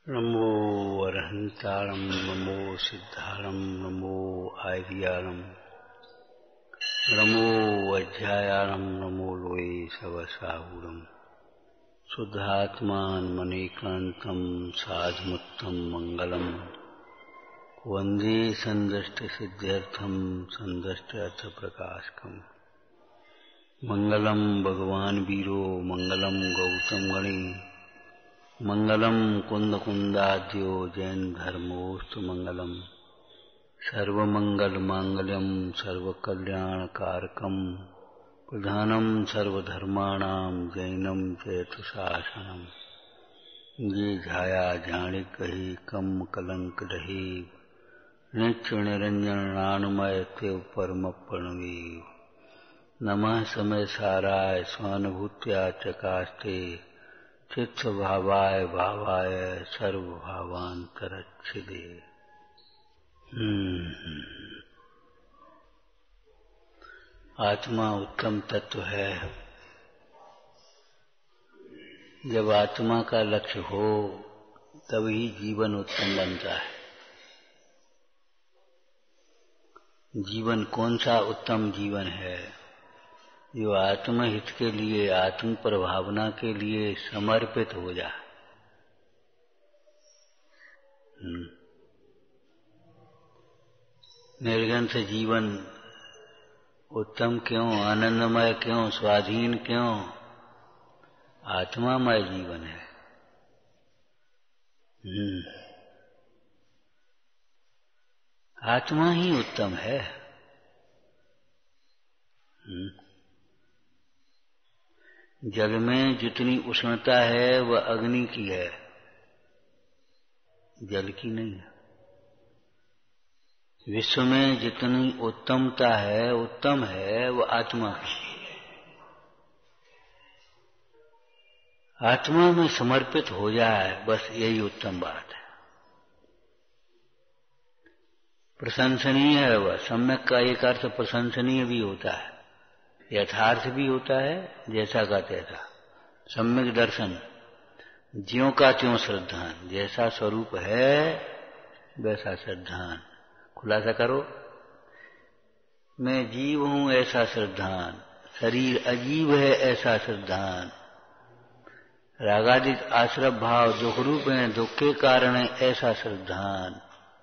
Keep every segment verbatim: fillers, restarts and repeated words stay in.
नमो अरहंतारं नमो सिद्धारं नमो आर्यारं नमो अध्यायारं नमो लोये सवसाहुरं शुद्धात्मान मणिकान्तं साधुमुत्तम मंगलम वंदे संदष्टसिद्ध्यर्थं संदष्टार्थप्रकाशकम् मंगलम भगवान वीरो मंगलम गौतम गणे मंगलम कुंद कुंदाद्यो जैन धर्मोस्तु मंगलम सर्वमंगल मांगल्यम सर्वकल्याणकारकम प्रधानम सर्वधर्माणाम जैनम चैत्र शासनम ये झाया जाने कही कम कलंक रहे नित्य निरंजन नानमय तेव परम प्रणवीर नमः समय साराय स्वानुभूत्या चकास्ते चित्त भावाय भावाय सर्वभावांतरच्छिदे। आत्मा उत्तम तत्व है। जब आत्मा का लक्ष्य हो तभी जीवन उत्तम बनता है। जीवन कौन सा उत्तम जीवन है? जो आत्महित के लिए, आत्म प्रभावना के लिए समर्पित हो जाए। निर्ग्रंथ जीवन उत्तम क्यों, आनंदमय क्यों, स्वाधीन क्यों? आत्मामय जीवन है। आत्मा ही उत्तम है। जल में जितनी उष्णता है वह अग्नि की है, जल की नहीं है। विश्व में जितनी उत्तमता है, उत्तम है, वह आत्मा की है। आत्मा में समर्पित हो जाए, बस यही उत्तम बात है। प्रशंसनीय है वह। सम्यक का एक अर्थ प्रशंसनीय भी होता है, यथार्थ भी होता है, जैसा का तैसा। सम्यक दर्शन, ज्यों का त्यों श्रद्धान, जैसा स्वरूप है वैसा श्रद्धान। खुलासा करो। मैं जीव हूं ऐसा श्रद्धान, शरीर अजीव है ऐसा श्रद्धान, रागादिक आश्रव भाव दुख रूप है, दुख के कारण है ऐसा श्रद्धान।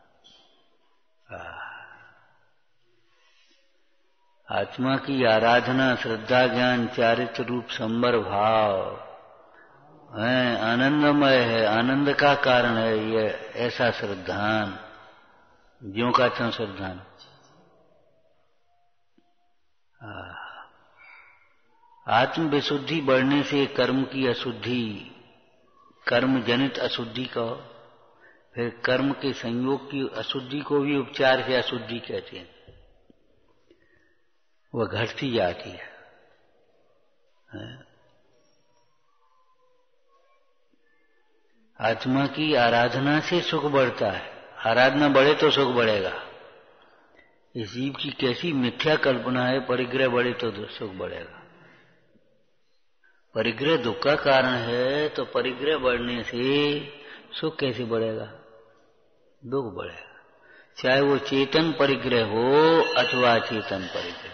आत्मा की आराधना श्रद्धा ज्ञान चारित्र रूप संबर भाव है, आनंदमय है, आनंद का कारण है ये ऐसा श्रद्धान। ज्यों का त्यों श्रद्धान। आत्म विशुद्धि बढ़ने से कर्म की अशुद्धि, कर्म जनित अशुद्धि कहो, फिर कर्म के संयोग की अशुद्धि को भी उपचार से अशुद्धि कहते हैं। वह घटती जाती है। आत्मा की आराधना से सुख बढ़ता है। आराधना बढ़े तो सुख बढ़ेगा। इस जीव की कैसी मिथ्या कल्पना है, परिग्रह बढ़े तो सुख बढ़ेगा। परिग्रह दुख का कारण है, तो परिग्रह बढ़ने से सुख कैसे बढ़ेगा? दुख बढ़ेगा। चाहे वो चेतन परिग्रह हो अथवा चेतन परिग्रह हो।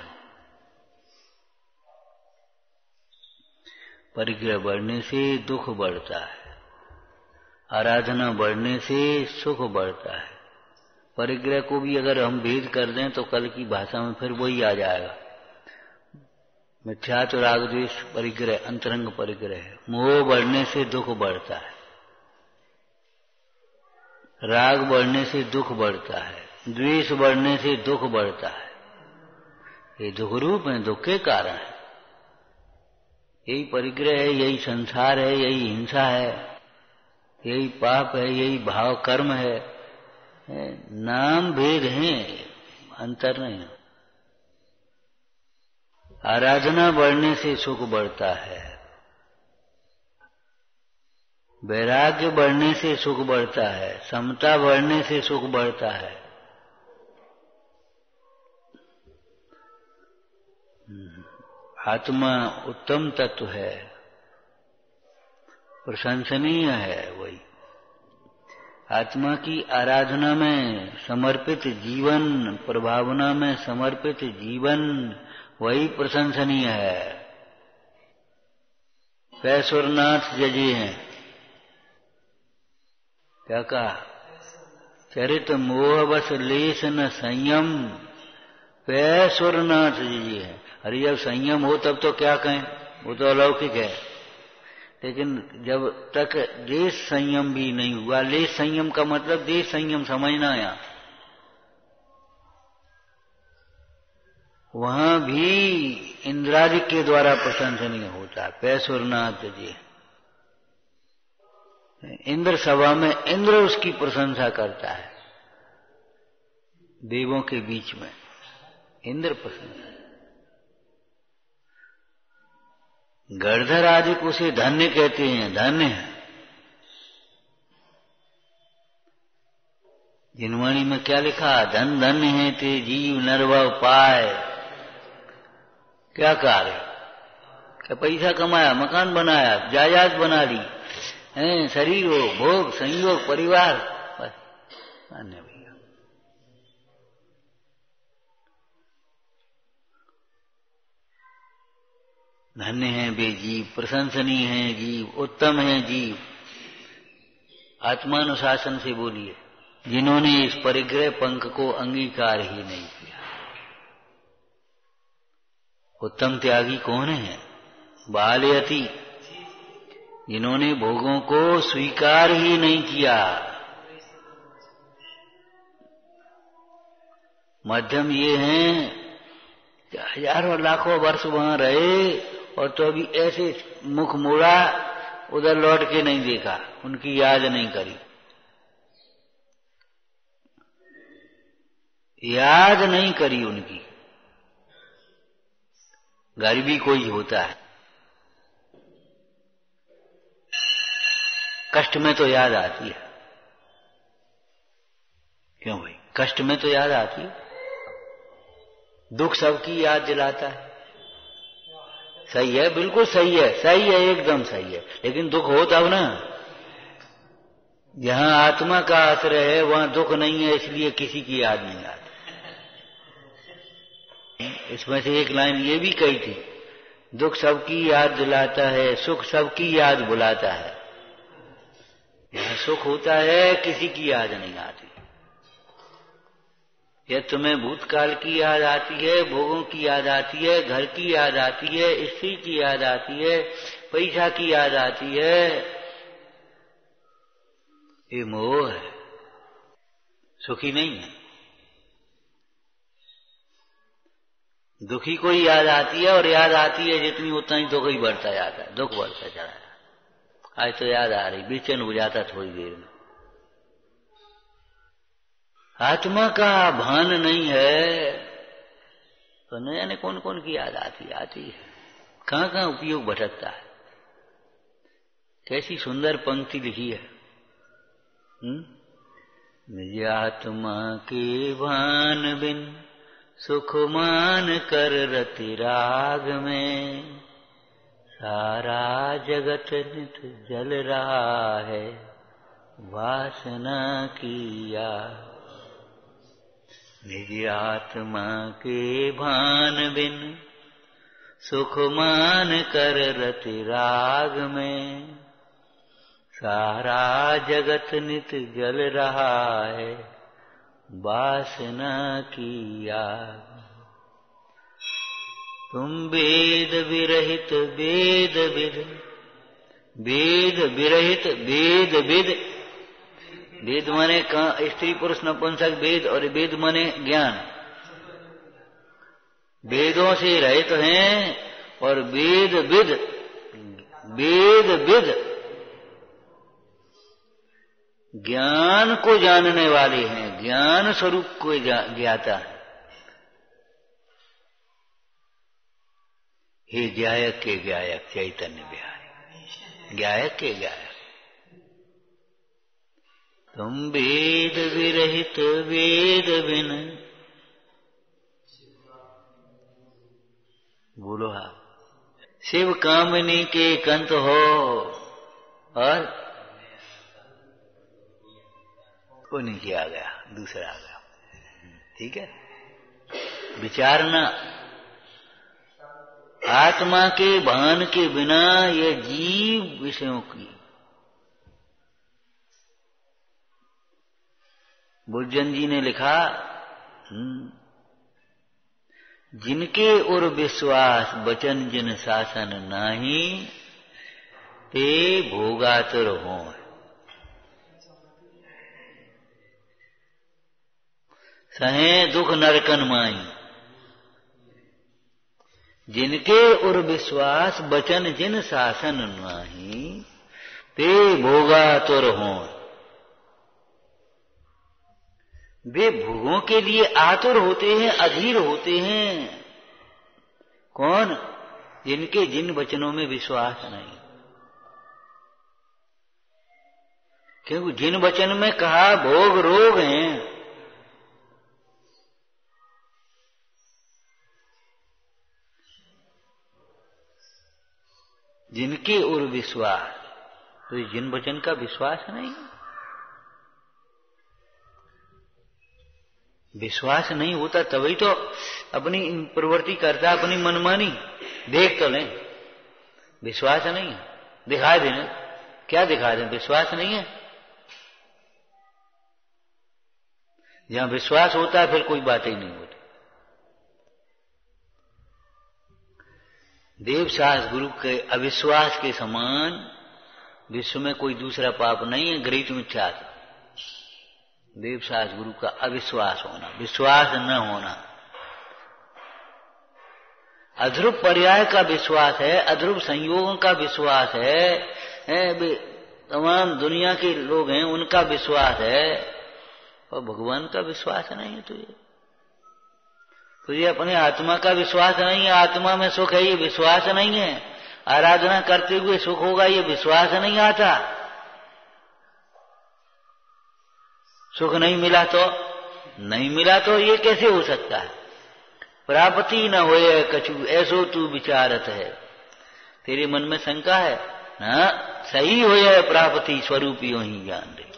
परिग्रह बढ़ने से दुख बढ़ता है, आराधना बढ़ने से सुख बढ़ता है। परिग्रह को भी अगर हम भेद कर दें तो कल की भाषा में फिर वही आ जाएगा। मिथ्यात्व तो राग द्वेष परिग्रह, अंतरंग परिग्रह है। मोह बढ़ने से दुख बढ़ता है, राग बढ़ने से दुख बढ़ता है, द्वेष बढ़ने से दुख बढ़ता है। ये दुख रूप है, दुख के कारण है। यही परिग्रह है, यही संसार है, यही हिंसा है, यही पाप है, यही भाव कर्म है। नाम भेद हैं, अंतर नहीं। आराधना बढ़ने से सुख बढ़ता है, वैराग्य बढ़ने से सुख बढ़ता है, समता बढ़ने से सुख बढ़ता है। आत्मा उत्तम तत्व है, प्रशंसनीय है। वही आत्मा की आराधना में समर्पित जीवन, प्रभावना में समर्पित जीवन, वही प्रशंसनीय है। पैसुरनाथ जजी हैं, क्या कहा? चरित मोहवश लेस न संयम, पैसुरनाथ जजी है। अरे जब संयम हो तब तो क्या कहें, वो तो अलौकिक है। लेकिन जब तक देश संयम भी नहीं हुआ, लेश संयम का मतलब देश संयम समझना है, वहां भी इंद्रादि के द्वारा प्रशंसनीय होता है। पैसुरनाथ जी, इंद्र सभा में इंद्र उसकी प्रशंसा करता है, देवों के बीच में इंद्र प्रशंसा। गणधर आदि को उसे धन्य कहते हैं, धन्य है। जिनवाणी में क्या लिखा? धन धन्य है ते जीव नरवह पाए। क्या कार्य? क्या पैसा कमाया, मकान बनाया, जायदाद बना ली, हैं, शरीर हो, भोग, संयोग, परिवार, बस धन्य भैया। धन्य है वे जीव, प्रशंसनीय है जीव, उत्तम है जीव। आत्मानुशासन से बोलिए, जिन्होंने इस परिग्रह पंख को अंगीकार ही नहीं किया। उत्तम त्यागी कौन है? बालयति, जिन्होंने भोगों को स्वीकार ही नहीं किया। मध्यम ये हैं कि हजारों लाखों वर्ष वहां रहे और तो अभी ऐसे मुख मोड़ा, उधर लौट के नहीं देखा, उनकी याद नहीं करी। याद नहीं करी उनकी। गरीबी कोई होता है, कष्ट में तो याद आती है। क्यों भाई? कष्ट में तो याद आती है, दुख सबकी याद दिलाता है। सही है, बिल्कुल सही है, सही है, एकदम सही है। लेकिन दुख हो तब ना। जहां आत्मा का आश्रय है वहां दुख नहीं है, इसलिए किसी की याद नहीं आती। इसमें से एक लाइन ये भी कही थी, दुख सबकी याद दिलाता है, सुख सबकी याद बुलाता है। यहां सुख होता है, किसी की याद नहीं आती। यह तुम्हें भूतकाल की याद आती है, भोगों की याद आती है, घर की याद आती है, स्त्री की याद आती है, पैसा की याद आती है, ये मोह है, सुखी नहीं है। दुखी को ही याद आती है, और याद आती है जितनी उतना ही दुख ही बढ़ता जाता है, दुख बढ़ता चला जाता। आज तो याद आ रही, बेचैन हो जाता थोड़ी देर में। आत्मा का भान नहीं है तो न जाने कौन कौन की याद आती आती है, कहां कहां उपयोग भटकता है। कैसी सुंदर पंक्ति लिखी है, निज आत्मा के भान बिन सुख मान कर रति राग में, सारा जगत नित जल रहा है वासना किया। निज आत्मा के भान बिन सुख मान कर रति राग में, सारा जगत नित जल रहा है वासना किया। तुम वेद विरहित वेद विद, वेद विरहित वेद विद, वेद माने स्त्री पुरुष नपुंसक वेद, और वेद माने ज्ञान। वेदों से रहित हैं और वेद विद, वेद विद ज्ञान को जानने वाले हैं, ज्ञान स्वरूप को ज्ञाता है। हे ज्ञायक के ज्ञायक चैतन्य बिहारी, ज्ञायक के ज्ञायक। तुम वेद विरहित वेद बिन, बोलो हा, शिव कामनी के कंत हो, और वो नीचे आ गया, दूसरा आ गया। ठीक है, विचारना आत्मा के भान के बिना ये जीव विषयों की। बुद्धजन जी ने लिखा, जिनके उर विश्वास बचन जिन शासन नाही, ते भोगातुर हों। सहे दुख नरकन माई। जिनके उर विश्वास बचन जिन शासन नाही, ते भोगातुर हों। वे भोगों के लिए आतुर होते हैं, अधीर होते हैं। कौन? जिनके जिन वचनों में विश्वास नहीं। क्योंकि जिन वचन में कहा भोग रोग हैं, जिनके ओर विश्वास, तो जिन वचन का विश्वास नहीं। विश्वास नहीं होता तभी तो अपनी प्रवृत्ति करता, अपनी मनमानी। देख तो लें, विश्वास नहीं है, दिखा दें। क्या दिखा दें? विश्वास नहीं है। जहां विश्वास होता है फिर कोई बात ही नहीं होती। देवशास्त्र गुरु के अविश्वास के समान विश्व में कोई दूसरा पाप नहीं है। गृहीत मिथ्या देवशास्त्र गुरु का अविश्वास होना, विश्वास न होना। अध्रुव पर्याय का विश्वास है, अध्रुव संयोगों का विश्वास है, है तमाम दुनिया के लोग हैं उनका विश्वास है, और भगवान का विश्वास नहीं है तुझे। तुझे अपने आत्मा का विश्वास नहीं है। आत्मा में सुख है, ये विश्वास नहीं है। आराधना करते हुए सुख होगा, ये विश्वास नहीं आता। सुख नहीं मिला तो नहीं मिला तो ये कैसे हो सकता है? प्राप्ति न होए कछु ऐसो तू विचारत है। तेरे मन में शंका है ना? सही होए प्राप्ति स्वरूपियों ही ज्ञान दे।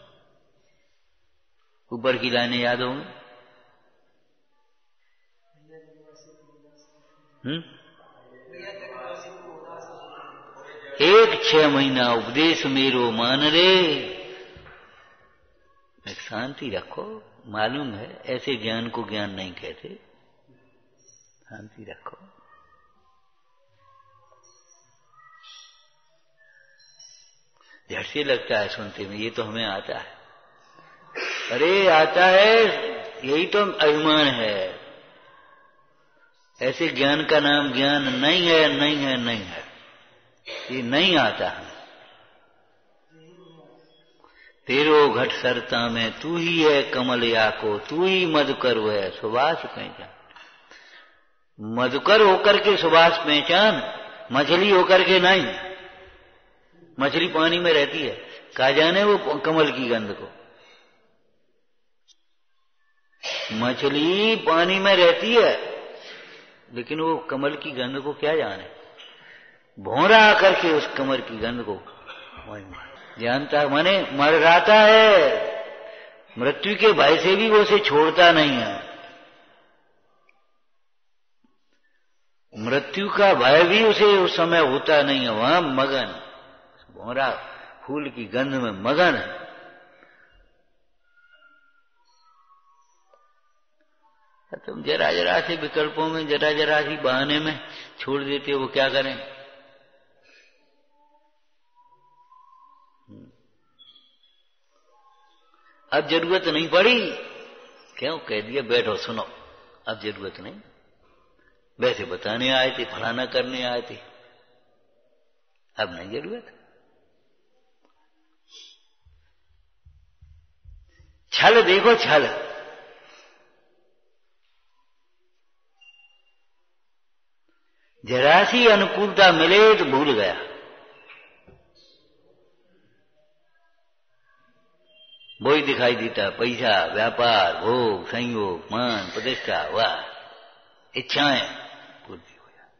ऊपर की लाइनें याद होंगी। हम्म एक छह महीना उपदेश मेरो मान रे। एक शांति रखो। मालूम है ऐसे ज्ञान को ज्ञान नहीं कहते। शांति रखो। झट से लगता है सुनते में, ये तो हमें आता है। अरे आता है, यही तो अभिमान है। ऐसे ज्ञान का नाम ज्ञान नहीं है, नहीं है, नहीं है। ये नहीं आता है। तेरो घट सरता में तू ही है कमल या को, तू ही मधुकर है सुबास पहचान। मधुकर होकर के सुबास पहचान, मछली होकर के नहीं। मछली पानी में रहती है, कहा जाने वो कमल की गंध को। मछली पानी में रहती है लेकिन वो कमल की गंध को क्या जाने। भौरा करके उस कमल की गंध को जानता है, माने मर जाता है। मृत्यु के भय से भी वो उसे छोड़ता नहीं है। मृत्यु का भय भी उसे उस समय होता नहीं है। वहां मगन, भौरा फूल की गंध में मगन है। तुम जरा जरा से विकल्पों में, जरा जरा सी बहाने में छोड़ देते हो, वो क्या करें। अब जरूरत नहीं पड़ी, क्यों कह दिया बैठो सुनो। अब जरूरत नहीं, वैसे बताने आए थे, फलाना करने आए थे, अब नहीं जरूरत। छल देखो छल। जरा सी अनुकूलता मिले तो भूल गया। वही दिखाई देता, पैसा, व्यापार, भोग, संयोग, मान, प्रतिष्ठा, वाह, इच्छाएं पूर्ति हो जाए।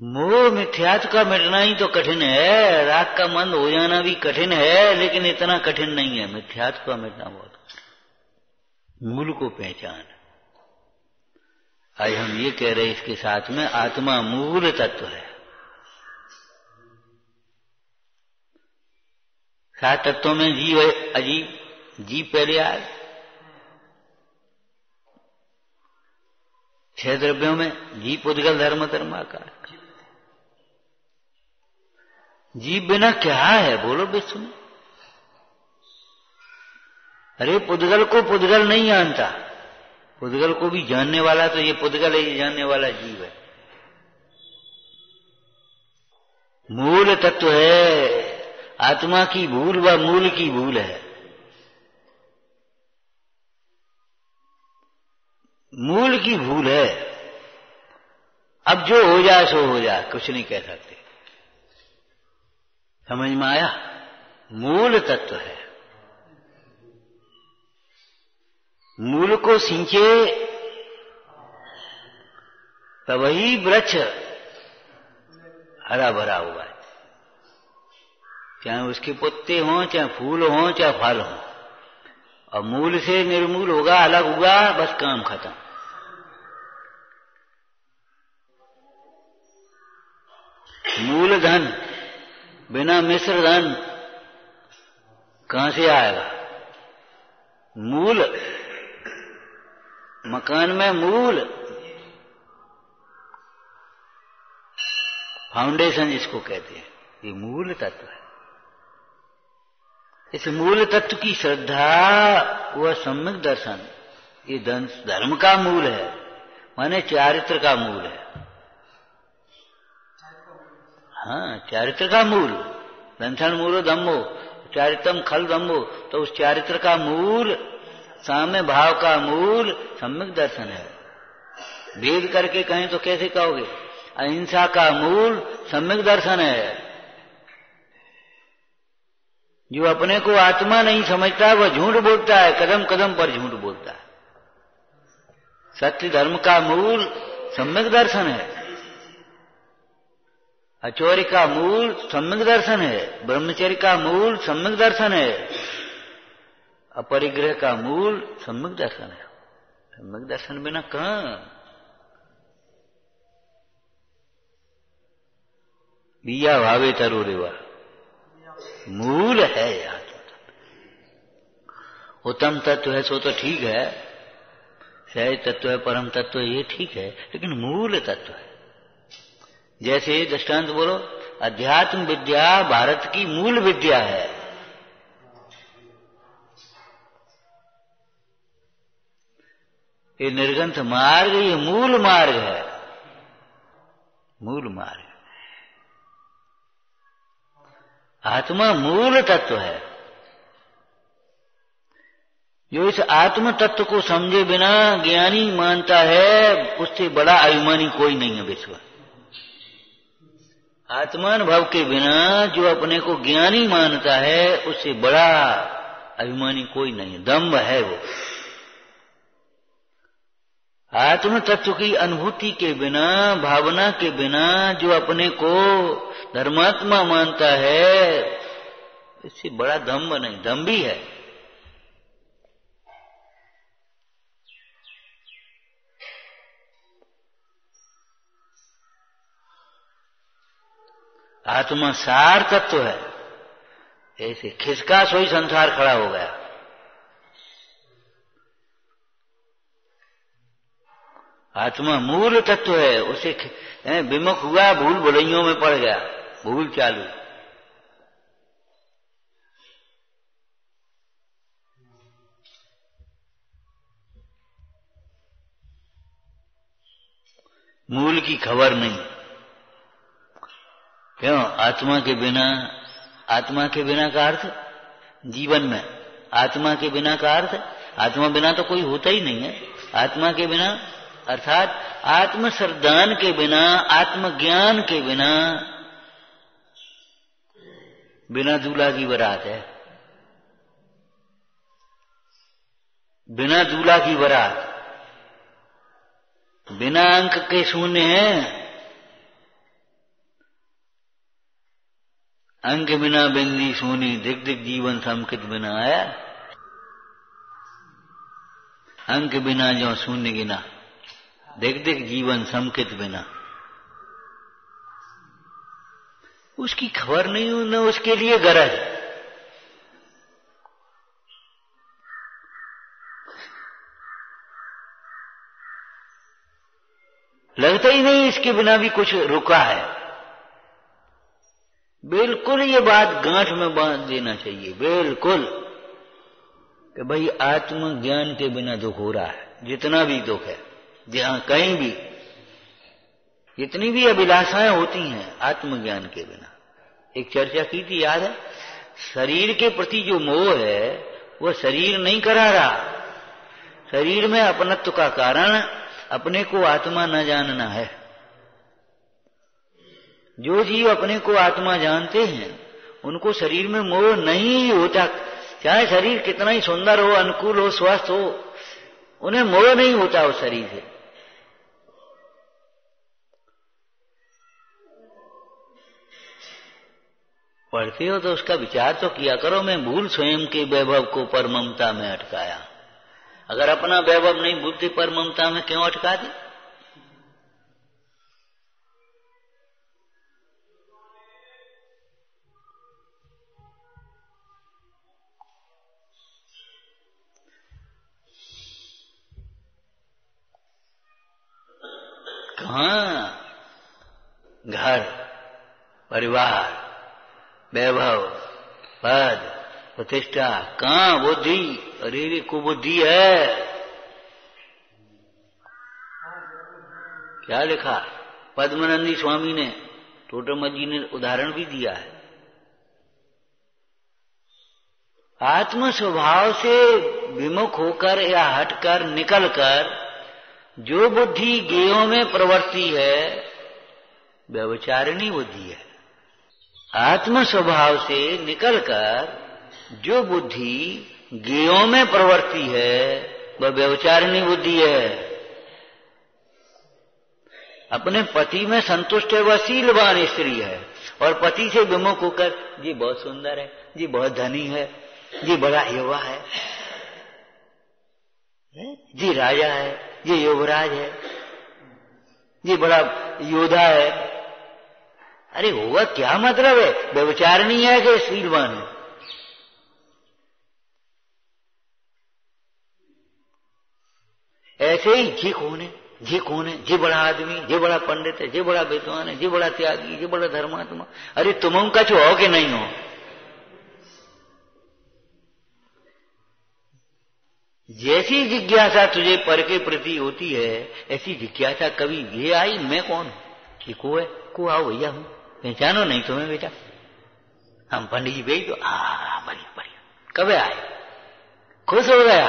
मोह मिथ्यात्व का मिटना ही तो कठिन है, राग का मंद हो जाना भी कठिन है, लेकिन इतना कठिन नहीं है। मिथ्यात्व का मिटना बहुत कठिन। मूल को पहचान। आज हम ये कह रहे हैं इसके साथ में आत्मा मूल तत्व है। सात तत्वों में जीव है, अजीब जीव पहले आए। छह द्रव्यों में जीव पुद्गल धर्म कर्माकार। जीव बिना क्या है बोलो विश्व में? अरे पुद्गल को पुद्गल नहीं जानता, पुद्गल को भी जानने वाला तो ये पुद्गल है, ये जानने वाला जीव है। मूल तत्व है। आत्मा की भूल व मूल की भूल है। मूल की भूल है। अब जो हो जाए सो हो जाए, कुछ नहीं कह सकते। समझ में आया? मूल तत्व है। मूल को सींचे तो वही वृक्ष हरा भरा हुआ है। चाहे उसके पत्ते हों, चाहे फूल हों, चाहे फल हों, और मूल से निर्मूल होगा, अलग हुआ, बस काम खत्म। मूल धन बिना मिश्र धन कहां से आएगा? मूल मकान में मूल फाउंडेशन जिसको कहते हैं, ये मूल तत्व है। इस मूल तत्व की श्रद्धा व सम्यक दर्शन, ये धर्म का मूल है, माने चारित्र का मूल है। हाँ, चारित्र का मूल। दंशन मूलो धम्मो चारित्रम खल धम्मो, तो उस चारित्र का मूल, साम्य भाव का मूल सम्यक दर्शन है। भेद करके कहें तो कैसे कहोगे? अहिंसा का मूल सम्यक दर्शन है। जो अपने को आत्मा नहीं समझता वह झूठ बोलता है, कदम कदम पर झूठ बोलता है। सत्य धर्म का मूल सम्यक दर्शन है। अचौर्य का मूल सम्यक दर्शन है। ब्रह्मचर्य का मूल सम्यक दर्शन है। अपरिग्रह का मूल सम्यक दर्शन है। सम्यक दर्शन बिना कहां? बिया भावे तरो रेवा, मूल है यह। उत्तम तत्व है सो तो ठीक है, सहज तत्व है, परम तत्व है, ये ठीक है, लेकिन मूल तत्व है। जैसे दृष्टांत बोलो, अध्यात्म विद्या भारत की मूल विद्या है। ये निर्ग्रंथ मार्ग, ये मूल मार्ग है। मूल मार्ग। आत्मा मूल तत्व है। जो इस आत्म तत्व को समझे बिना ज्ञानी मानता है, उससे बड़ा अभिमानी कोई नहीं है विश्व में। आत्मानुभव के बिना जो अपने को ज्ञानी मानता है, उससे बड़ा अभिमानी कोई नहीं है। दम्भ है वो। आत्म तत्व की अनुभूति के बिना, भावना के बिना जो अपने को धर्मात्मा मानता है, इससे बड़ा दम्भ नहीं, दम्भी है। आत्मा सार तत्व है। ऐसे खिसका सोई संसार खड़ा हो गया। आत्मा मूल तत्व है। उसे विमुख हुआ, भूल भुलैयों में पड़ गया, भूल चालू। मूल की खबर नहीं। क्यों? आत्मा के बिना, आत्मा के बिना का अर्थ जीवन में, आत्मा के बिना का अर्थ, आत्मा बिना तो कोई होता ही नहीं है। आत्मा के बिना अर्थात आत्म श्रद्धान के बिना, आत्मज्ञान के बिना, बिना दूल्हा की बारात है। बिना दूल्हा की बारात, बिना अंक के शून्य है। अंक बिना बिंदी सोनी, दिग दिग जीवन समकित बिना। आया अंक बिना जो शून्य गिना, दिग दिग जीवन समकित बिना। उसकी खबर नहीं, न उसके लिए गरज। लगता ही नहीं इसके बिना भी कुछ रुका है। बिल्कुल ये बात गांठ में बांध देना चाहिए, बिल्कुल, कि भाई आत्मज्ञान के बिना दुख हो रहा है। जितना भी दुख है, जहां कहीं भी, जितनी भी अभिलाषाएं होती हैं आत्मज्ञान के बिना। एक चर्चा की थी, याद है? शरीर के प्रति जो मोह है वो शरीर नहीं करा रहा। शरीर में अपनत्व का कारण अपने को आत्मा न जानना है। जो जीव अपने को आत्मा जानते हैं उनको शरीर में मोह नहीं होता। चाहे शरीर कितना ही सुंदर हो, अनुकूल हो, स्वस्थ हो, उन्हें मोह नहीं होता उस शरीर से। पढ़ते हो तो उसका विचार तो किया करो। मैं भूल स्वयं के वैभव को पर ममता में अटकाया। अगर अपना वैभव नहीं भूलती, पर ममता में क्यों अटका दी? कहां घर, परिवार, वैभव, पद, प्रतिष्ठा, कहां बुद्धि? अरे रे को बुद्धि है। क्या लिखा? पद्मानंदी स्वामी ने, टोटरमल जी ने उदाहरण भी दिया है। आत्म स्वभाव से विमुख होकर या हटकर, निकलकर जो बुद्धि गेयों में प्रवृत्ति है, व्यभिचारिणी बुद्धि है। आत्म स्वभाव से निकलकर जो बुद्धि गेयों में प्रवृत्ति है, वह व्यभिचारिणी बुद्धि है। अपने पति में संतुष्ट है, वह शीलवान स्त्री है। और पति से विमुख होकर, जी बहुत सुंदर है, जी बहुत धनी है, जी बड़ा युवा है, जी राजा है, ये युवराज है, ये बड़ा योद्धा है। अरे होगा क्या मतलब है? व्यभिचारिणी है कि शीलवान है? ऐसे ही जी कौन है, जी कौन है, जी बड़ा आदमी, जी बड़ा पंडित है, जी बड़ा विद्वान है, जी बड़ा त्यागी, जी बड़ा धर्मात्मा। अरे तुम उनका छो हो कि नहीं हो? जैसी जिज्ञासा तुझे पर के प्रति होती है, ऐसी जिज्ञासा कभी ये आई, मैं कौन हूं? कि को है? को आओ भैया हूं, पहचानो नहीं तुम्हें बेटा? हम पंडित जी भेज दो। आ बढ़िया बढ़िया। कब आए? खुश हो गया।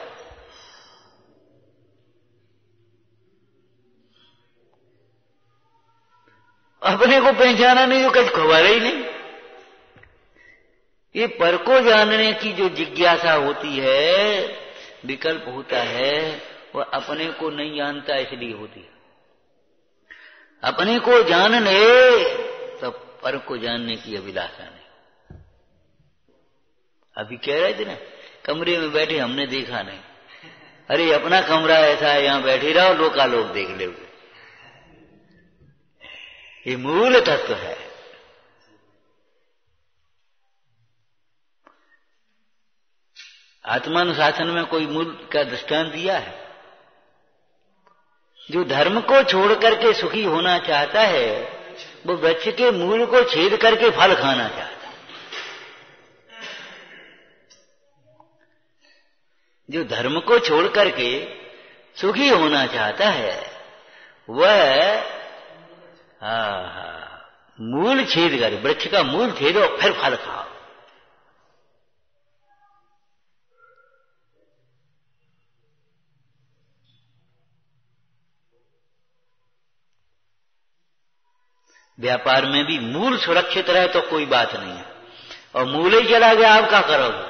अपने को पहचाना नहीं तो कुछ खबर ही नहीं। ये पर को जानने की जो जिज्ञासा होती है, विकल्प होता है, वह अपने को नहीं जानता इसलिए होती है। अपने को जान ले तो पर को जानने की अभिलाषा नहीं। अभी कह रहे थे ना, कमरे में बैठे हमने देखा नहीं। अरे अपना कमरा ऐसा है, यहां बैठे रहो, लोका लोग देख ले। ये मूल तत्व है। आत्मानुशासन में कोई मूल का दृष्टांत दिया है? जो धर्म को छोड़ करके सुखी होना चाहता है, वो वृक्ष के मूल को छेद करके फल खाना चाहता है। जो धर्म को छोड़ करके सुखी होना चाहता है, वह हाँ मूल छेद कर, वृक्ष का मूल छेदो फिर फल खाओ। व्यापार में भी मूल सुरक्षित रहे तो कोई बात नहीं है, और मूल ही चला गया, आप क्या करोगे?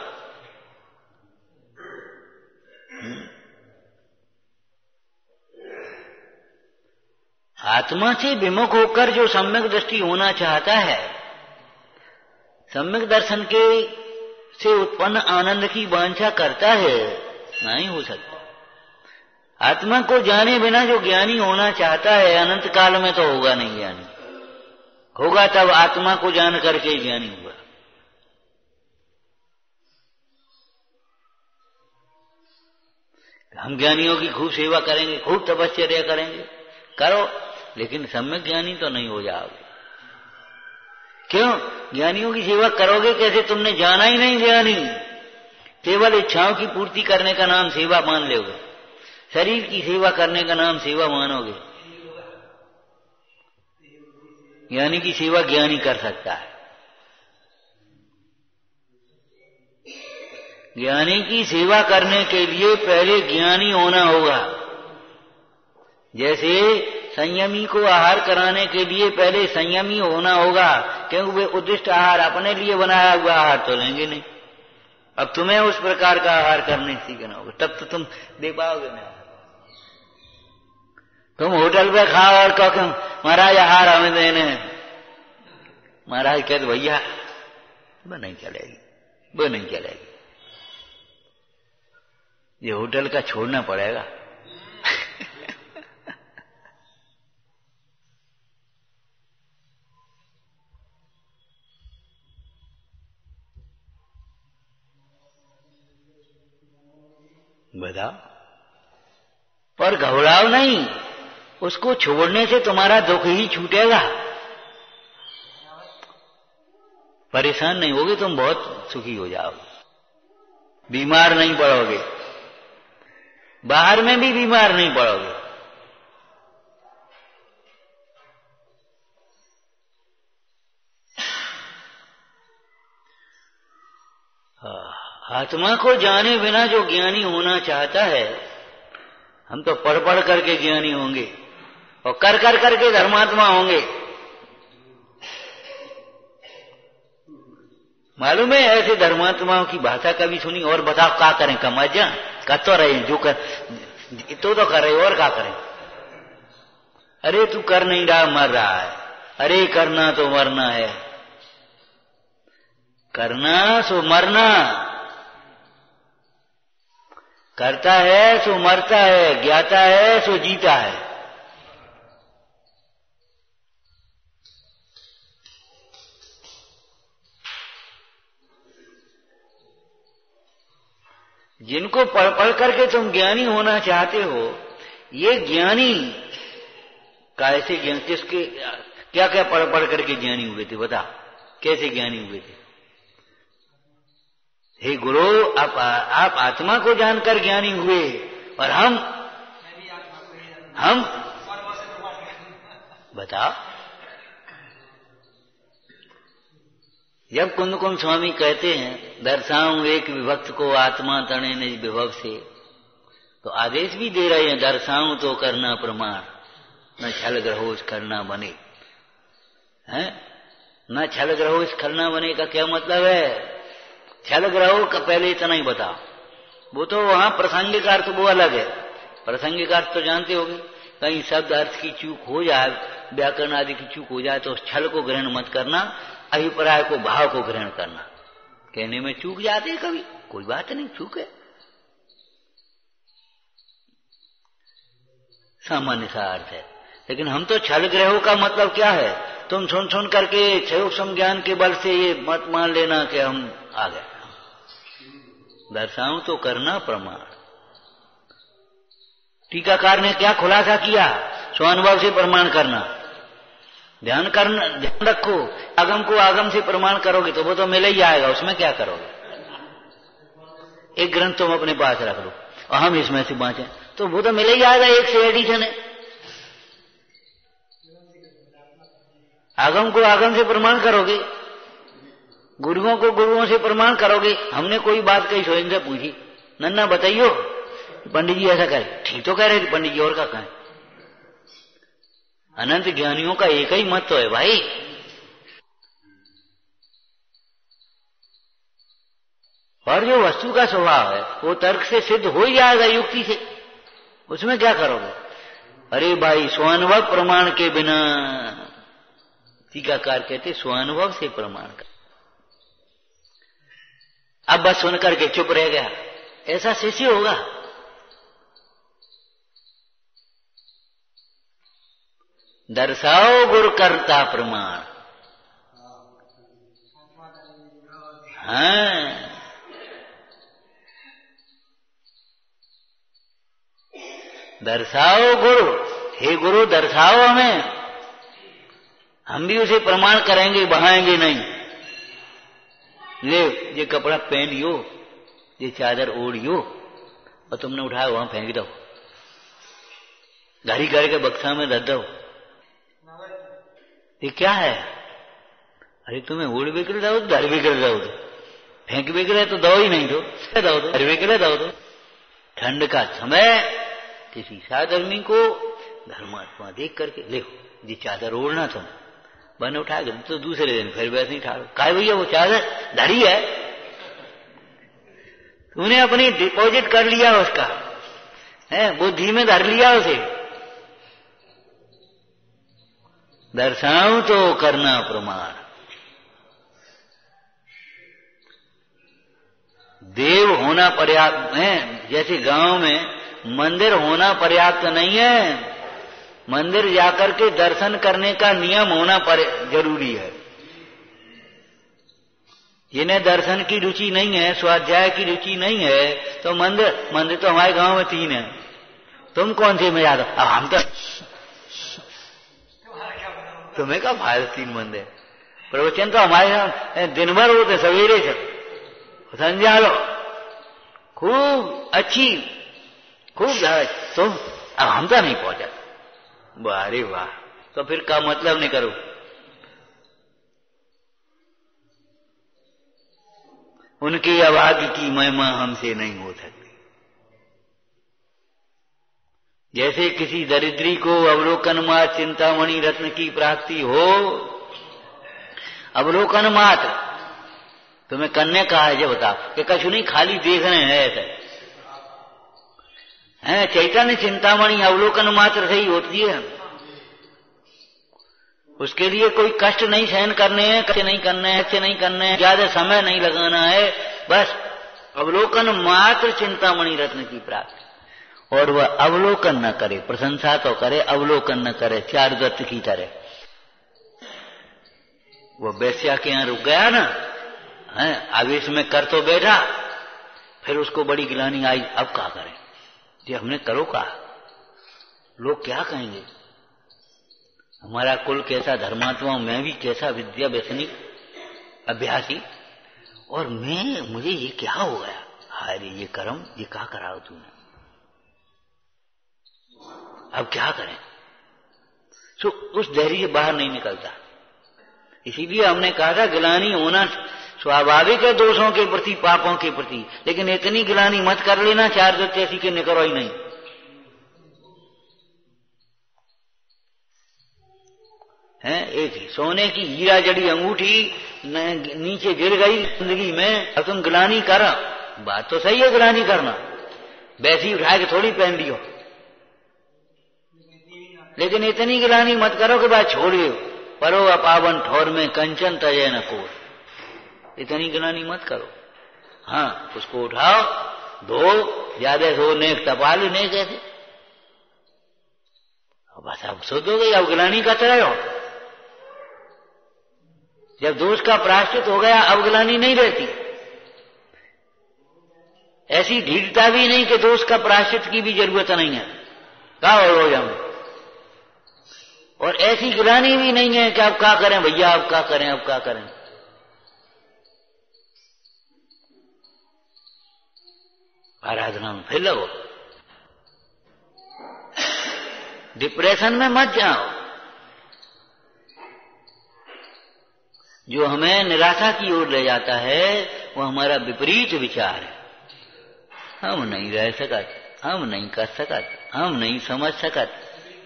आत्मा से विमुख होकर जो सम्यक दृष्टि होना चाहता है, सम्यक दर्शन के से उत्पन्न आनंद की वांछा करता है, नहीं हो सकता। आत्मा को जाने बिना जो ज्ञानी होना चाहता है अनंत काल में तो होगा नहीं ज्ञानी। होगा तब आत्मा को जान करके ज्ञानी होगा। हम ज्ञानियों की खूब सेवा करेंगे, खूब तपस्या करेंगे, करो, लेकिन सम्यक ज्ञानी तो नहीं हो जाओगे। क्यों? ज्ञानियों की सेवा करोगे कैसे? तुमने जाना ही नहीं ज्ञानी। केवल इच्छाओं की पूर्ति करने का नाम सेवा मान लोगे, शरीर की सेवा करने का नाम सेवा मानोगे। ज्ञानी की सेवा ज्ञानी कर सकता है। ज्ञानी की सेवा करने के लिए पहले ज्ञानी होना होगा। जैसे संयमी को आहार कराने के लिए पहले संयमी होना होगा, क्योंकि वे उद्दिष्ट आहार अपने लिए बनाया हुआ आहार तो लेंगे नहीं। अब तुम्हें उस प्रकार का आहार करने सीखना होगा, तब तो तुम दे पाओगे नहीं। तुम होटल पे खाओ और कहो महाराज आहार हमें देने, महाराज कहते भैया वो नहीं चलेगी, वो नहीं चलेगी, ये होटल का छोड़ना पड़ेगा। बताओ, पर घबराओ नहीं, उसको छोड़ने से तुम्हारा दुख ही छूटेगा। परेशान नहीं होगे, तुम बहुत सुखी हो जाओगे, बीमार नहीं पड़ोगे, बाहर में भी बीमार नहीं पड़ोगे। आत्मा को जाने बिना जो ज्ञानी होना चाहता है, हम तो पढ़ पढ़ करके ज्ञानी होंगे और कर कर करके धर्मात्मा होंगे। मालूम है ऐसे धर्मात्माओं की भाषा कभी सुनी? और बताओ क्या करें? कमा जा कर तो रहे जो कर तो तो कर रहे, और क्या करें? अरे तू कर नहीं रहा, मर रहा है। अरे करना तो मरना है, करना सो मरना, करता है सो मरता है, ज्ञाता है सो जीता है। जिनको पढ़ पढ़ करके तुम ज्ञानी होना चाहते हो, ये ज्ञानी कैसे ज्ञान, किसके क्या क्या पढ़ पढ़ करके ज्ञानी हुए थे? बता, कैसे ज्ञानी हुए थे? हे गुरु, आप आप आत्मा को जानकर ज्ञानी हुए, और हम हम बताओ। जब कुंद कुंद स्वामी कहते हैं दर्शाऊं एक विभक्त को आत्मा तणे निज विभव से, तो आदेश भी दे रहे हैं दर्शाऊं तो करना प्रमाण, न छल ग्रहोश करना बने। हैं? न छल ग्रहोश करना बने का क्या मतलब है? छल ग्रहो का पहले इतना ही बताओ, वो तो वहां प्रासंगिक अर्थ वो अलग है। प्रासंगिक अर्थ तो जानते होगे, कहीं शब्द अर्थ की चूक हो जाए, व्याकरण आदि की चूक हो जाए तो उस छल को ग्रहण मत करना, अभिप्राय को भाव को ग्रहण करना। कहने में चूक जाते हैं कभी, कोई बात नहीं, चूक है, सामान्य सा अर्थ है। लेकिन हम तो छल ग्रहों का मतलब क्या है? तुम सुन सुन करके क्षयोक्षम ज्ञान के बल से ये मत मान लेना कि हम आ गए। दर्शाऊं तो करना प्रमाण। टीकाकार ने क्या खुलासा किया? स्वानुभव से प्रमाण करना। ध्यान करना, ध्यान रखो, आगम को आगम से प्रमाण करोगे तो वो तो मिल ही जाएगा, उसमें क्या करोगे? एक ग्रंथ तुम अपने पास रख लो और हम इसमें से बांचे तो वो तो मिल ही जाएगा, एक से एडिशन है। आगम को आगम से प्रमाण करोगे, गुरुओं को गुरुओं से प्रमाण करोगे। हमने कोई बात कही स्वयं से पूछी, नन्ना बताइयो पंडित जी ऐसा कहे, ठीक तो कह रहे थे पंडित जी, और क्या कहें? अनंत ज्ञानियों का एक ही मत तो है भाई। और जो वस्तु का स्वभाव है वो तर्क से सिद्ध हो ही जाएगा, युक्ति से, उसमें क्या करोगे? अरे भाई स्वानुभव प्रमाण के बिना, टीकाकार कहते स्वानुभव से प्रमाण कर। अब बस सुन करके चुप रह गया। ऐसा शिष्य होगा? दर्शाओ गुरु करता प्रमाण। हाँ, दर्शाओ गुरु, हे गुरु दर्शाओ हमें, हम भी उसे प्रमाण करेंगे, बहाएंगे नहीं। ले ये कपड़ा पहन लियो, ये चादर ओढ़ियो, और तुमने उठाया वहां फेंक दो, घड़ी करके बक्सा में रख दो। ये क्या है? अरे तुम्हें ओढ़ भी कर दो, धर भी कर दो, फेंक भी करे तो दो ही नहीं, दो दो दो धर भी करे दो दो। ठंड का समय किसी साधर्मी को धर्मात्मा देख करके, ले ये चादर ओढ़ना तुम, बन उठा के तो दूसरे दिन फिर वैसे ही ठाड़ो। काय भैया वो चादर धड़ी है, तूने अपनी डिपॉजिट कर लिया उसका, है बुद्धि में धर लिया उसे। दर्शाऊं तो करना प्रमाण। देव होना पर्याप्त है, जैसे गांव में मंदिर होना पर्याप्त नहीं है, मंदिर जाकर के दर्शन करने का नियम होना जरूरी है। जिन्हें दर्शन की रुचि नहीं है, स्वाध्याय की रुचि नहीं है, तो मंदिर मंदिर तो हमारे गांव में तीन है, तुम कौन से में ज्यादा? अब हम तो तुम्हें क्या फायदा, तीन मंदिर। प्रवचन तो हमारे यहाँ दिन भर होते, सवेरे से संध्या लो, खूब अच्छी, खूब तुम, अब हम तो नहीं पहुंचा। वाह रे वाह, तो फिर का मतलब नहीं करो। उनकी अभाग्य की महिमा हमसे नहीं हो सकती। जैसे किसी दरिद्री को अवलोकन मात्र चिंतामणि रत्न की प्राप्ति हो, अवलोकन मात्र तुम्हें करने कहा है, जो बताओ कि कछु नहीं, खाली देखने हैं ऐसे है। चैतन्य चिंतामणि अवलोकन मात्र से ही होती है, उसके लिए कोई कष्ट नहीं सहन करने हैं, कष्ट नहीं करने हैं, अच्छे नहीं करने हैं, ज्यादा समय नहीं लगाना है, बस अवलोकन मात्र चिंतामणि रत्न की प्राप्ति। और वह अवलोकन न करे, प्रशंसा तो करे, अवलोकन न करे, चार दत्त की तरह। वो वैश्या के यहां रुक गया ना, है आवेश में कर तो बैठा, फिर उसको बड़ी गिलानी आई, अब क्या करें, ये हमने करो कहा, लोग क्या कहेंगे, हमारा कुल कैसा धर्मात्मा, मैं भी कैसा विद्या व्यसनिक अभ्यासी, और मैं मुझे ये क्या हो गया, हाय रे ये कर्म, ये क्या कराओ तूने, अब क्या करें। तो उस धैर्य से बाहर नहीं निकलता। इसीलिए हमने कहा था गिलानी होना स्वाभाविक है दोषों के प्रति, पापों के प्रति, लेकिन इतनी गिलानी मत कर लेना चार दत्त ऐसी के निकलो ही नहीं। है एक सोने की हीरा जड़ी अंगूठी नीचे गिर गई जिंदगी में, अब तुम गिलानी करो, बात तो सही है गिलानी करना, वैसी उठा के थोड़ी पहन लियो, लेकिन इतनी गिलानी मत करो कि बात छोड़ दो। परो अपावन ठोर में कंचन तजय न को, इतनी गिलानी मत करो। हाँ उसको उठाओ, धो, ज्यादा धो, नेक तपा लो, नेक ऐसे बस अब शुद्ध हो गई, अब गिलानी करते रहो। जब दोष का प्रायश्चित हो गया, अब गिलानी नहीं रहती। ऐसी ढीठता भी नहीं कि दोष का प्रायश्चित की भी जरूरत नहीं है, क्या हो जाऊं, और ऐसी गिलानी भी नहीं है कि अब क्या करें भैया, अब क्या करें, अब क्या करें। आराधना में फिर लगो, डिप्रेशन में मत जाओ। जो हमें निराशा की ओर ले जाता है वो हमारा विपरीत विचार है। हम नहीं रह सकत, हम नहीं कर सकत, हम नहीं समझ सकत,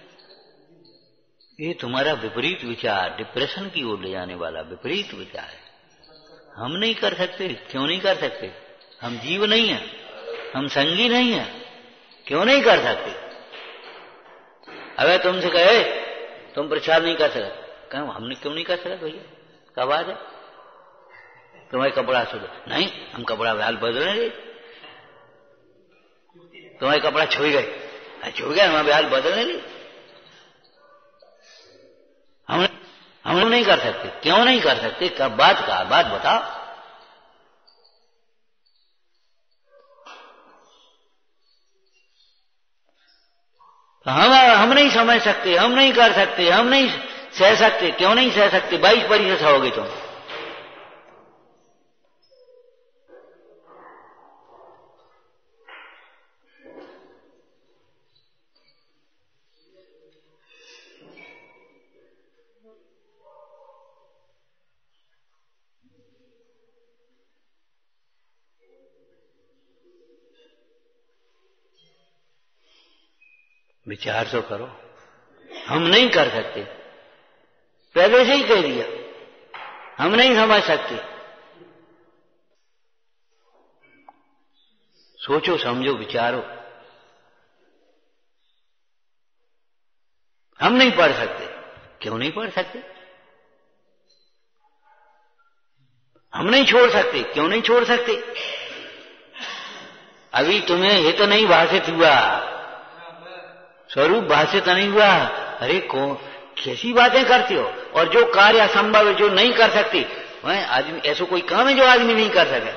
ये तुम्हारा विपरीत विचार, डिप्रेशन की ओर ले जाने वाला विपरीत विचार है। हम नहीं कर सकते, क्यों नहीं कर सकते, हम जीव नहीं है, हम संगी नहीं है, क्यों नहीं कर सकते। अगर तुमसे कहे तुम प्रचार नहीं कर सकते, कहो हमने क्यों नहीं कर सकते भैया, क्या बात है, तुम्हारे कपड़ा सुधो, नहीं हम कपड़ा हाल बदले नहीं, तुम्हारे कपड़ा छुई गए, छुई गए हमारे हाल बदलने नहीं, हम हम नहीं कर सकते। क्यों नहीं कर सकते? कब बात का बात बताओ। हम हम नहीं समझ सकते, हम नहीं कर सकते, हम नहीं सह सकते। क्यों नहीं सह सकते? बाईस परिशत होगे तुम। विचार तो करो। हम नहीं कर सकते, पहले से ही कह दिया, हम नहीं समझ सकते। सोचो, समझो, विचारो। हम नहीं पढ़ सकते। क्यों नहीं पढ़ सकते? हम नहीं छोड़ सकते। क्यों नहीं छोड़ सकते? अभी तुम्हें हित नहीं भाषित हुआ, स्वरूप भाषित नहीं हुआ। अरे कौन कैसी बातें करते हो? और जो कार्य असंभव है, जो नहीं कर सकती, वह आदमी, ऐसा कोई काम है जो आदमी नहीं कर सके?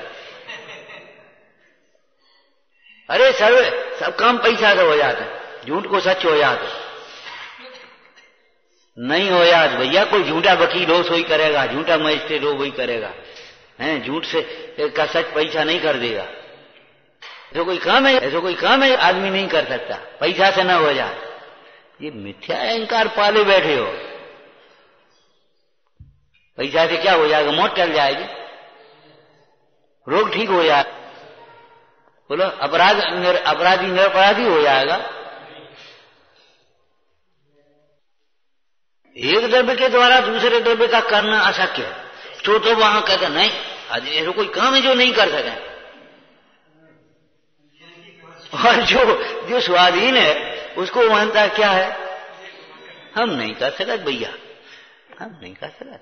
अरे सब सब काम पैसा से हो जाता है, झूठ को सच हो जाता है। नहीं हो याद भैया, कोई झूठा वकील हो सोई करेगा, झूठा मजिस्ट्रेट हो वही करेगा, हैं झूठ से का सच पैसा नहीं कर देगा। ऐसा कोई काम है, ऐसा कोई काम है आदमी नहीं कर सकता, पैसा से ना हो जाए। ये मिथ्या अहंकार पाले बैठे हो। पैसा से क्या हो जाएगा? मौत टल जाएगी, रोग ठीक हो जाएगा, बोलो अपराध निर, अपराधी निरपराधी हो जाएगा। एक द्रव्य के द्वारा दूसरे द्रव्य का करना अशक्य है। तो तो वहां कहते नहीं, आज ऐसा कोई काम है जो नहीं कर सके। और जो जो स्वाधीन है उसको मानता क्या है? हम नहीं कर सकते भैया, हम नहीं कर सकते,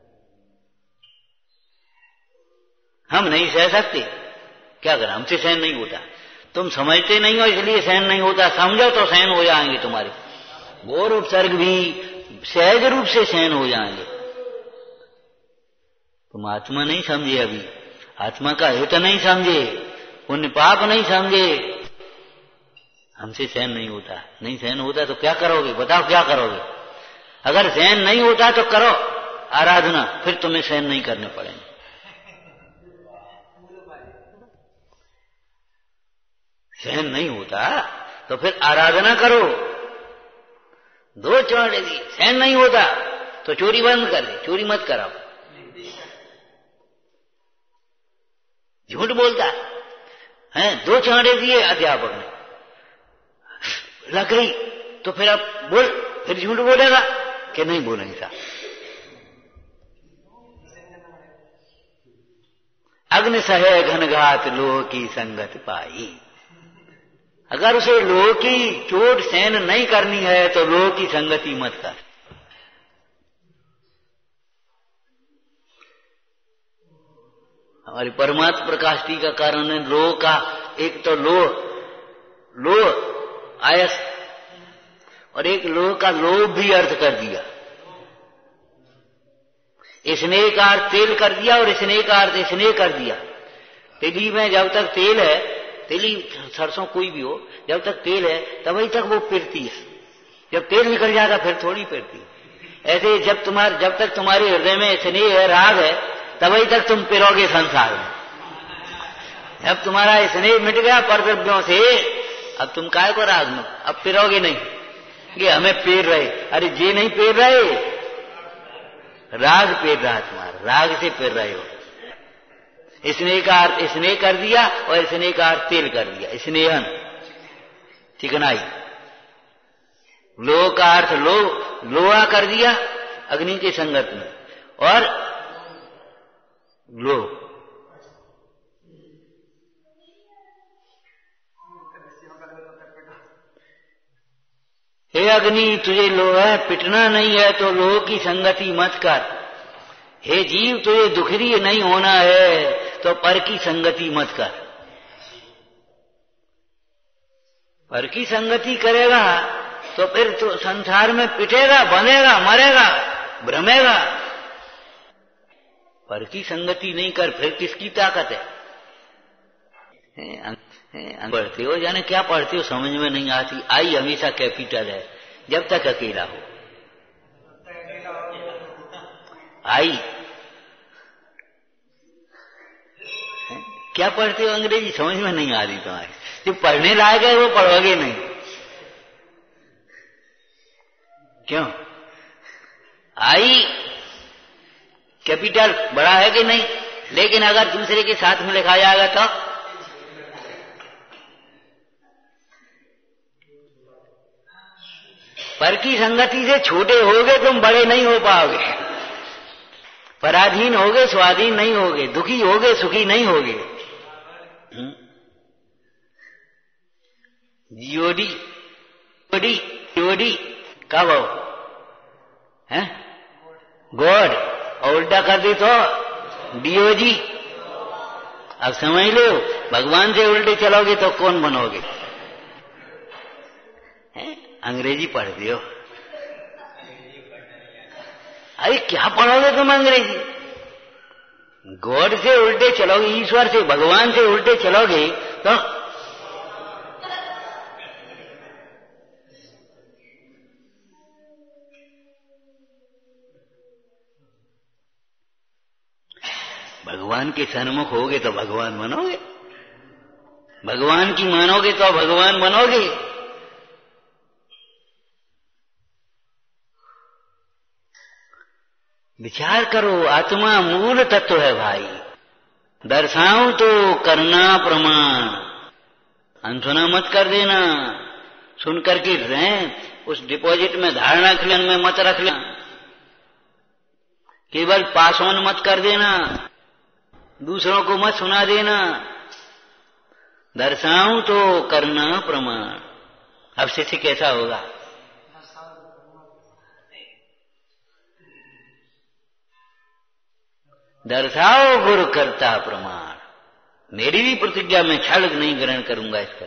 हम नहीं सह सकते। क्या करें? हमसे सहन नहीं होता। तुम समझते नहीं हो इसलिए सहन नहीं होता, समझो तो सहन हो जाएंगे तुम्हारे। घोर उपसर्ग भी सहज रूप से सहन हो जाएंगे। तुम आत्मा नहीं समझे, अभी आत्मा का हित नहीं समझे, पुण्य पाप नहीं समझे। हमसे सहन नहीं होता। नहीं सहन होता तो क्या करोगे? बताओ क्या करोगे? अगर सहन नहीं होता तो करो आराधना, फिर तुम्हें सहन नहीं करने पड़ेंगे। सहन नहीं होता तो फिर आराधना करो। दो चौड़े दी, सहन नहीं होता तो चोरी बंद कर दे, चोरी मत कराओ। झूठ बोलता है, दो चांटे दिए अध्यापक ने, लग गई तो फिर अब बोल, फिर झूठ बोलेगा कि नहीं बोलेगा? अग्नि सहे घनघात लोह की संगत पाई। अगर उसे लोह की चोट सहन नहीं करनी है तो लोह की संगति मत कर। हमारी परमात्मा प्रकाष्टि का कारण है लोह का। एक तो लोह लोह आयस, और एक लोह का लोभ भी अर्थ कर दिया। स्नेह का अर्थ तेल कर दिया और स्नेह का अर्थ स्नेह कर दिया। तिली में जब तक तेल है, तिली सरसों कोई भी हो, जब तक तेल है तभी तक वो पिरती है। जब तेल निकल जाता फिर थोड़ी पिरती। ऐसे जब तुम्हारे जब तक तुम्हारे हृदय में स्नेह है, राग है, तभी तक तुम पिरोगे संसार में। जब तुम्हारा स्नेह मिट गया परद्रव्यों से, अब तुम काय को राग में, अब पिरोगे नहीं कि हमें पेर रहे। अरे जे नहीं पेर रहे, राग पेर रहा तुम्हारा, राग से पेर रहे हो। स्नेह का अर्थ स्नेह कर दिया और स्नेह का अर्थ तेल कर दिया, स्नेहन चिकनाई। लोह का अर्थ लो लोहा कर दिया अग्नि के संगत में, और लो हे अग्नि तुझे लोहा पिटना नहीं है तो लोह की संगति मत कर। हे जीव तुझे दुखी नहीं होना है तो पर की संगति मत कर। पर की संगति करेगा तो फिर तो संसार में पिटेगा, बनेगा, मरेगा, भ्रमेगा। पर की संगति नहीं कर, फिर किसकी ताकत है? पढ़ते हो जाने क्या पढ़ते हो समझ में नहीं आती। आई हमेशा कैपिटल है जब तक अकेला हो। आई क्या पढ़ते हो? अंग्रेजी समझ में नहीं आ रही तुम्हारी। जो पढ़ने लायक है वो पढ़ोगे नहीं। क्यों? आई कैपिटल बड़ा है कि नहीं, लेकिन अगर दूसरे के साथ में लिखा जाएगा तो पर की संगति से छोटे होगे तुम, बड़े नहीं हो पाओगे। पराधीन होगे, स्वाधीन नहीं होगे, दुखी होगे, सुखी नहीं होगे। जीओडी जीओडी जीओडी कब हो है? गॉड और उल्टा कर दी तो डीओजी। अब समझ लो, भगवान से उल्टे चलोगे तो कौन बनोगे? है? अंग्रेजी पढ़ दियो। अरे क्या पढ़ोगे तुम अंग्रेजी? गॉड से उल्टे चलोगे, ईश्वर से, भगवान से उल्टे चलोगे तो भगवान के सन्मुख होगे तो भगवान बनोगे, भगवान की मानोगे तो भगवान बनोगे। विचार करो, आत्मा मूल तत्व है भाई। दर्शाऊं तो करना प्रमाण, अनसुना मत कर देना। सुन करके रहें, उस डिपॉजिट में धारणा खिलन में मत रख लेना। केवल पास ऑन मत कर देना, दूसरों को मत सुना देना। दर्शाऊं तो करना प्रमाण। अब शिष्य कैसा होगा? दर्शाओ गुरु करता प्रमाण। मेरी भी प्रतिज्ञा में छल नहीं ग्रहण करूंगा इसका।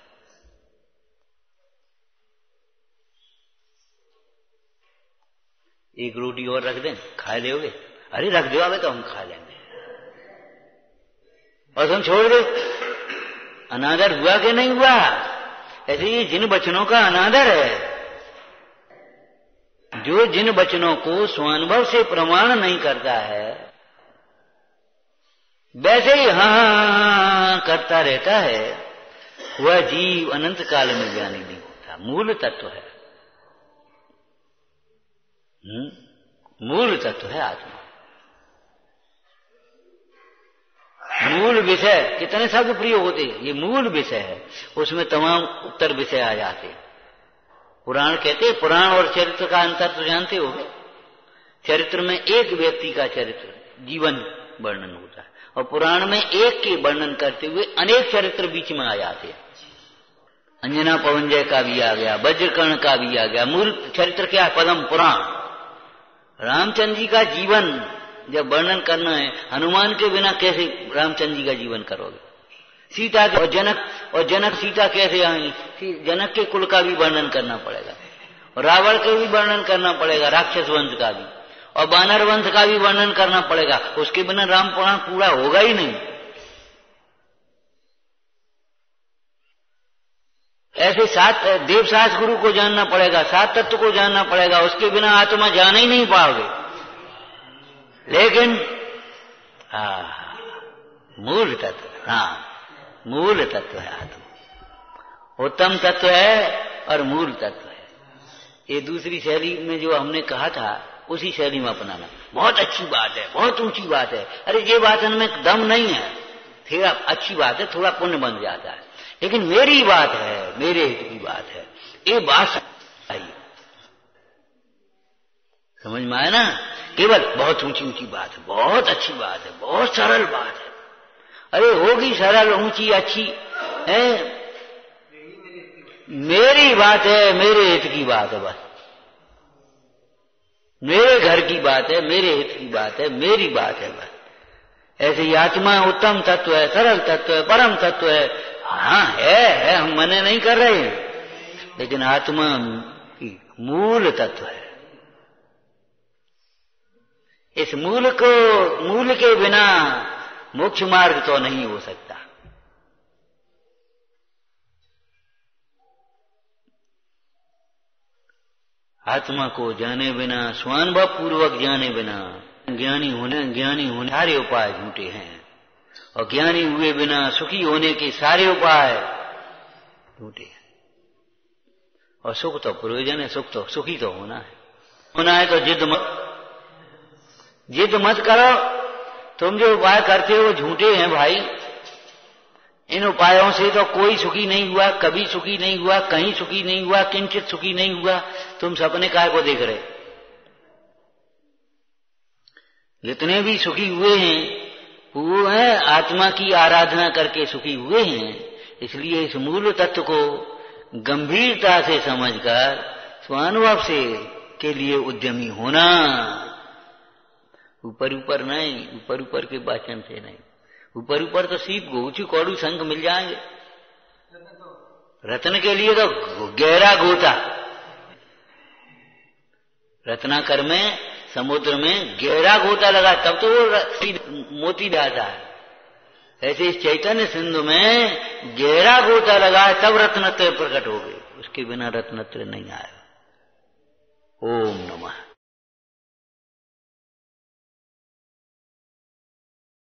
एक रोटी और रख दें, खा लोगे? अरे रख दो, अबे तो हम खा लेंगे। और तुम छोड़ दो। अनादर हुआ कि नहीं हुआ? ऐसे ही जिन वचनों का अनादर है, जो जिन वचनों को स्वानुभव से प्रमाण नहीं करता है, वैसे ही हाँ करता रहता है, वह जीव अनंत काल में ज्ञानी नहीं होता। मूल तत्व है, मूल तत्व है आत्मा। मूल विषय कितने शब्द प्रयोग होते हैं, ये मूल विषय है, उसमें तमाम उत्तर विषय आ जाते हैं। पुराण कहते हैं, पुराण और चरित्र का अंतर तो जानते होगे। चरित्र में एक व्यक्ति का चरित्र जीवन वर्णन होता है, और पुराण में एक के वर्णन करते हुए अनेक चरित्र बीच में आ जाते हैं। अंजना पवनजय का भी आ गया, वज्रकर्ण का भी आ गया। मूल चरित्र क्या है? पदम पुराण। रामचंद्र जी का जीवन जब वर्णन करना है, हनुमान के बिना कैसे रामचंद्र जी का जीवन करोगे? सीता और जनक और जनक सीता कैसे आएंगी? जनक के कुल का भी वर्णन करना पड़ेगा, और रावण के भी वर्णन करना पड़ेगा, राक्षस वंश का भी, और वानर वंश का भी वर्णन करना पड़ेगा। उसके बिना राम पुराण पूरा होगा ही नहीं। ऐसे सात देवशास्त्र गुरु को जानना पड़ेगा, सात तत्व को जानना पड़ेगा, उसके बिना आत्मा जान ही नहीं पाओगे। लेकिन हाँ, मूल तत्व, हाँ मूल तत्व है आत्मा। उत्तम तत्व है और मूल तत्व है। ये दूसरी शैली में जो हमने कहा था, उसी शैली में अपनाना बहुत अच्छी बात है, बहुत ऊंची बात है। अरे ये बात इनमें दम नहीं है, थोड़ा अच्छी बात है, थोड़ा पुण्य बन जाता है, लेकिन मेरी बात है, मेरे हित की बात है, ये बात आई समझ में आया ना? केवल बहुत ऊंची ऊंची बात है, बहुत अच्छी बात है, बहुत सरल बात है। अरे होगी सरल, ऊंची, अच्छी है, मेरी बात है, मेरे हित की बात है बस। मेरे घर की बात है, मेरे हित की बात है, मेरी बात है बस। ऐसे ही आत्मा उत्तम तत्व है, सरल तत्व है, परम तत्व है। हाँ है, है, हम मने नहीं कर रहे हैं, लेकिन आत्मा की मूल तत्व है। इस मूल को, मूल के बिना मोक्ष मार्ग तो नहीं हो सकता। आत्मा को जाने बिना, स्वानुभव पूर्वक जाने बिना, ज्ञानी होने ज्ञानी होने सारे उपाय झूठे हैं, और ज्ञानी हुए बिना सुखी होने के सारे उपाय झूठे हैं। और सुख तो प्रयोजन है, सुख तो सुखी तो होना है। होना है तो जिद मत जिद मत करो। तुम जो उपाय करते हो वो झूठे हैं भाई। इन उपायों से तो कोई सुखी नहीं हुआ, कभी सुखी नहीं हुआ, कहीं सुखी नहीं हुआ, किंचित सुखी नहीं हुआ। तुम सपने काय को देख रहे? जितने भी सुखी हुए हैं वो है आत्मा की आराधना करके सुखी हुए हैं। इसलिए इस मूल तत्व को गंभीरता से समझकर स्वानुभव से के लिए उद्यमी होना, ऊपर ऊपर नहीं, ऊपर ऊपर के वाचन से नहीं। ऊपर ऊपर तो सीप गोचू कौड़ू शंख मिल जाएंगे, रत्न के लिए तो गहरा गोता। रत्नाकर में, समुद्र में गहरा गोता लगा तब तो वो मोती जाता है। ऐसे इस चैतन्य सिंधु में गहरा गोता लगा तब रत्नत्रय प्रकट हो गए, उसके बिना रत्नत्रय नहीं आया। ओम नमः।